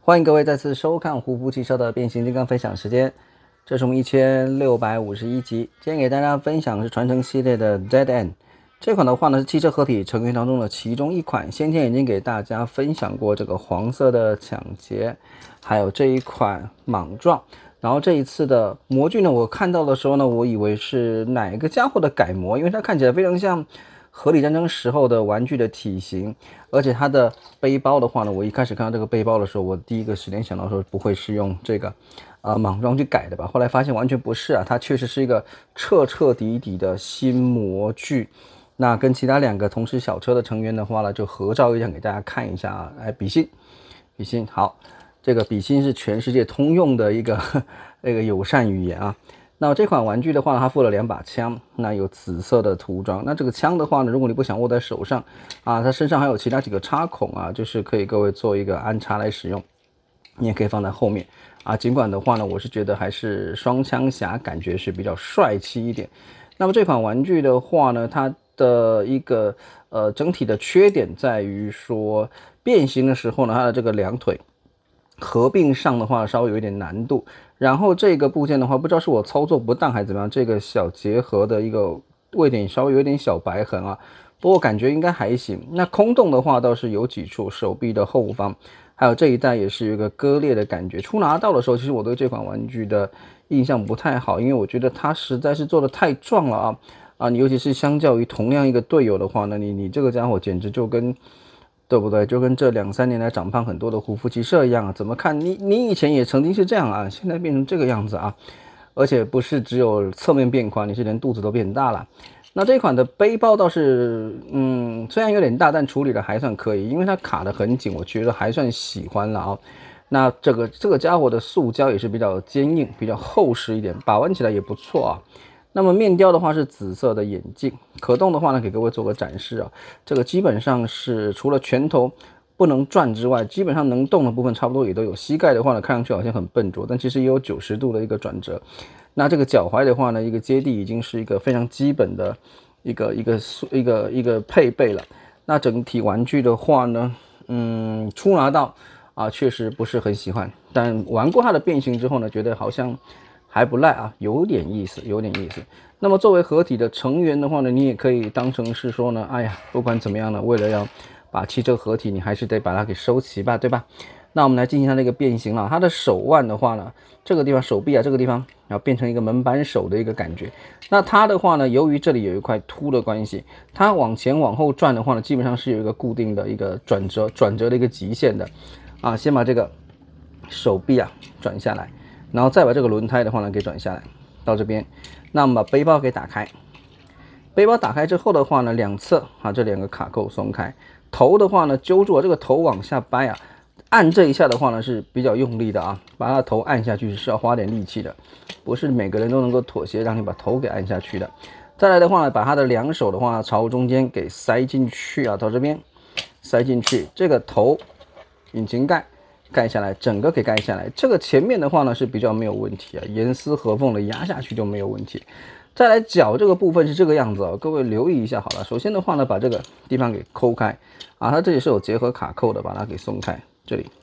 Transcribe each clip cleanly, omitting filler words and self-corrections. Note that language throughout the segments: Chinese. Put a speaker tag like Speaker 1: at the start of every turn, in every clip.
Speaker 1: 欢迎各位再次收看胡夫汽车的变形金刚分享时间，这是我们1651集。今天给大家分享的是传承系列的 Dead End 这款的话呢是汽车合体成员当中的其中一款。先前已经给大家分享过这个黄色的抢劫，还有这一款莽撞。然后这一次的模具呢，我看到的时候呢，我以为是哪一个家伙的改模，因为它看起来非常像合理战争时候的玩具的体型，而且它的背包的话呢，我一开始看到这个背包的时候，我第一个时间想到说不会是用这个莽撞去改的吧？后来发现完全不是啊，它确实是一个彻彻底底的新模具。那跟其他两个同时小车的成员的话呢，就合照一张给大家看一下啊，来比心，比心好。这个比心是全世界通用的一个友善语言啊。那这款玩具的话，它附了2把枪，那有紫色的涂装。那这个枪的话呢，如果你不想握在手上啊，它身上还有其他几个插孔啊，就是可以各位做一个安插来使用。你也可以放在后面啊。尽管的话呢，我是觉得还是双枪侠感觉是比较帅气一点。那么这款玩具的话呢，它的一个整体的缺点在于说，变形的时候呢，它的这个两腿合并上的话稍微有一点难度，然后这个部件的话，不知道是我操作不当还是怎么样，这个小结合的一个位点稍微有点小白痕啊，不过感觉应该还行。那空洞的话倒是有几处，手臂的后方，还有这一带也是有一个割裂的感觉。初拿到的时候，其实我对这款玩具的印象不太好，因为我觉得它实在是做的太壮了啊！你尤其是相较于同样一个队友的话呢，你这个家伙简直就跟。对不对？就跟这2、3年来长胖很多的胡夫骑射一样啊！怎么看你以前也曾经是这样啊，现在变成这个样子啊！而且不是只有侧面变宽，你是连肚子都变大了。那这款的背包倒是，虽然有点大，但处理的还算可以，因为它卡得很紧，我觉得还算喜欢了啊。那这个家伙的塑胶也是比较坚硬、比较厚实一点，把玩起来也不错啊。那么面雕的话是紫色的眼镜，可动的话呢，给各位做个展示啊。这个基本上是除了拳头不能转之外，基本上能动的部分差不多也都有。膝盖的话呢，看上去好像很笨拙，但其实也有90度的一个转折。那这个脚踝的话呢，一个接地已经是一个非常基本的一个配备了。那整体玩具的话呢，初拿到啊，确实不是很喜欢，但玩过它的变形之后呢，觉得好像还不赖啊，有点意思，有点意思。那么作为合体的成员的话呢，你也可以当成是说呢，哎呀，不管怎么样呢，为了要把汽车合体，你还是得把它给收齐吧，对吧？那我们来进行它这个变形了。它的手腕的话呢，这个地方手臂啊，这个地方要变成一个门板手的一个感觉。那它的话呢，由于这里有一块凸的关系，它往前往后转的话呢，基本上是有一个固定的一个转折的一个极限的啊。先把这个手臂啊转下来。然后再把这个轮胎的话呢给转下来到这边，那么把背包给打开，背包打开之后的话呢，两侧啊这2个卡扣松开，头的话呢揪住这个头往下掰啊，按这一下的话呢是比较用力的啊，把它的头按下去是要花点力气的，不是每个人都能够妥协让你把头给按下去的。再来的话呢，把它的2手的话朝中间给塞进去啊，到这边塞进去，这个头引擎盖盖下来，整个给盖下来。这个前面的话呢是比较没有问题啊，严丝合缝的压下去就没有问题。再来脚这个部分是这个样子啊，各位留意一下好了。首先的话呢，把这个地方给抠开啊，它这里是有结合卡扣的，把它给松开，这里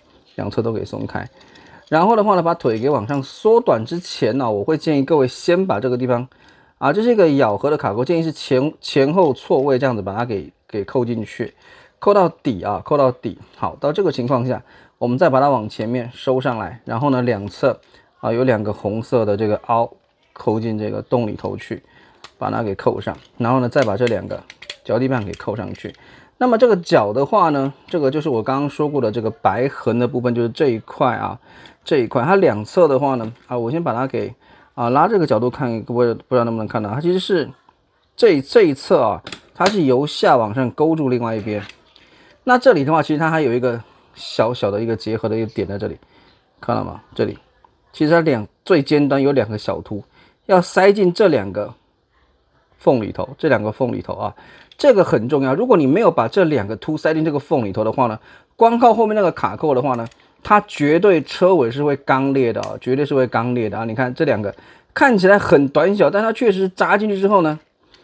Speaker 1: 2侧都给松开。然后的话呢，把腿给往上缩短之前呢，我会建议各位先把这个地方啊，这是一个咬合的卡扣，建议是前后错位这样子把它给扣进去，扣到底啊，扣到底。好，到这个情况下。我们再把它往前面收上来，然后呢，两侧啊有2个红色的这个凹扣进这个洞里头去，把它给扣上，然后呢，再把这2个脚底板给扣上去。那么这个脚的话呢，这个就是我刚刚说过的这个白痕的部分，就是这一块啊，这一块它2侧的话呢，啊，我先把它给拉这个角度看，各位不知道能不能看到，它其实是这一侧啊，它是由下往上勾住另外一边。那这里的话，其实它还有一个。小小的一个结合的一个点在这里，看到吗？这里其实它最尖端有2个小凸，要塞进这2个缝里头，这2个缝里头啊，这个很重要。如果你没有把这2个凸塞进这个缝里头的话呢，光靠后面那个卡扣的话呢，它绝对车尾是会刚裂的啊，绝对是会刚裂的啊。你看这2个看起来很短小，但它确实扎进去之后呢。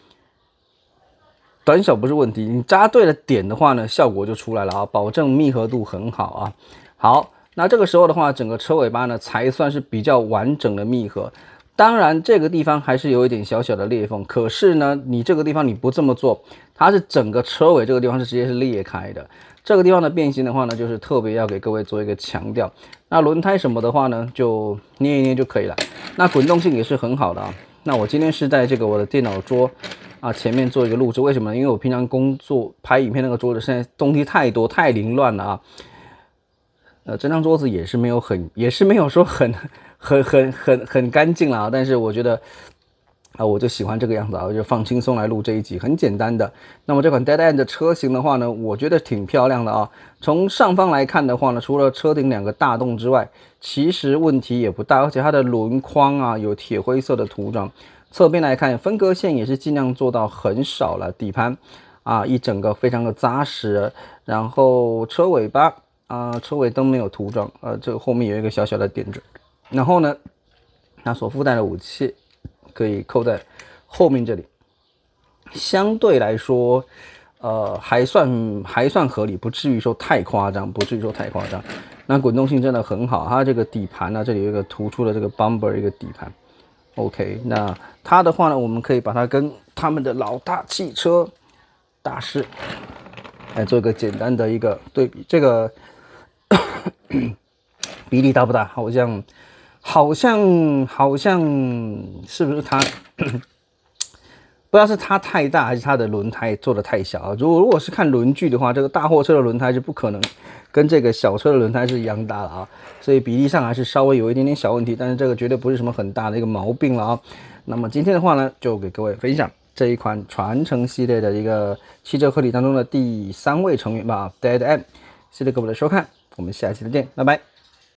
Speaker 1: 短小不是问题，你扎对了点的话呢，效果就出来了啊，保证密合度很好啊。好， 那这个时候的话，整个车尾巴呢才算是比较完整的密合。当然，这个地方还是有一点小小的裂缝，可是呢，你这个地方你不这么做，它是整个车尾这个地方是直接是裂开的。这个地方的变形的话呢，就是特别要给各位做一个强调。那轮胎什么的话呢，就捏一捏就可以了。那滚动性也是很好的啊。那我今天是在这个我的电脑桌前面做一个录制，为什么呢？因为我平常工作拍影片那个桌子现在东西太多太凌乱了啊。这张桌子也是没有说很干净啦，但是我觉得我就喜欢这个样子啊，我就放轻松来录这一集，很简单的。那么这款 Dead End 的车型的话呢，我觉得挺漂亮的啊。从上方来看的话呢，除了车顶2个大洞之外，其实问题也不大，而且它的轮框有铁灰色的涂装。侧边来看，分割线也是尽量做到很少了，底盘一整个非常的扎实，然后车尾巴。车尾灯没有涂装，这个后面有一个小小的点缀，然后呢，它所附带的武器可以扣在后面这里，相对来说，还算合理，不至于说太夸张，那滚动性真的很好，它这个底盘呢，这里有一个突出的这个 bumper 一个底盘 ，OK， 那它的话呢，我们可以把它跟他们的老大汽车大师来做一个简单的一个对比，这个。比例大不大？好像是不是它？不知道是它太大还是它的轮胎做的太小啊？如果是看轮距的话，这个大货车的轮胎是不可能跟这个小车的轮胎是一样大的啊，所以比例上还是稍微有一点点小问题，但是这个绝对不是什么很大的一个毛病了啊。那么今天的话呢，就给各位分享这一款传承系列的一个汽车合体当中的第3位成员吧 ，Dead End。谢谢各位的收看，我们下期再见，拜拜。